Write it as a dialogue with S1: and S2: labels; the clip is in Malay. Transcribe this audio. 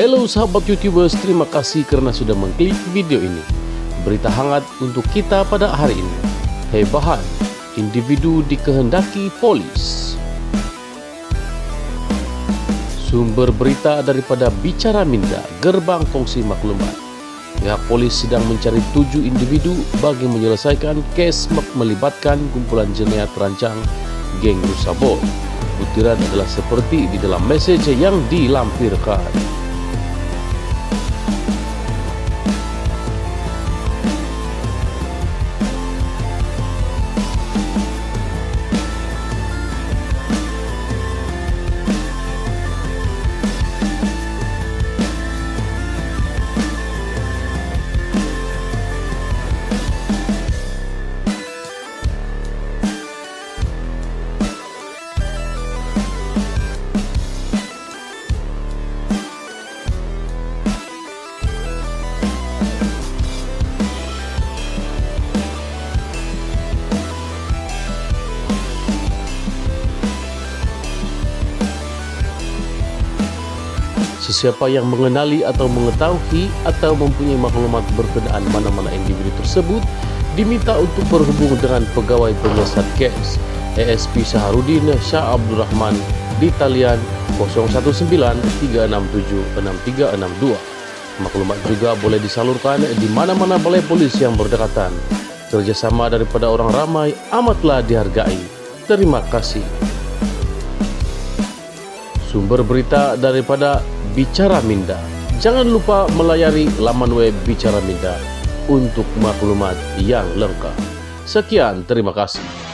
S1: Halo sahabat YouTubers, terima kasih karena sudah mengklik video ini. Berita hangat untuk kita pada hari ini. Hebahan, individu dikehendaki polis. Sumber berita daripada Bicara Minda, Gerbang Kongsi Maklumat. Pihak polis sedang mencari 7 individu bagi menyelesaikan kes melibatkan kumpulan jenayah terancang geng Rusa Boy. Butiran adalah seperti di dalam mesej yang dilampirkan. Sesiapa yang mengenali atau mengetahui atau mempunyai maklumat berkenaan mana-mana individu tersebut diminta untuk berhubung dengan pegawai penyiasat kes ASP Saharudin Shah Abdul Rahman di talian 019-367-6362. Maklumat juga boleh disalurkan di mana-mana balai polis yang berdekatan. Kerjasama daripada orang ramai amatlah dihargai. Terima kasih. Sumber berita daripada Bicara Minda. Jangan lupa melayari laman web Bicara Minda untuk maklumat yang lengkap. Sekian, terima kasih.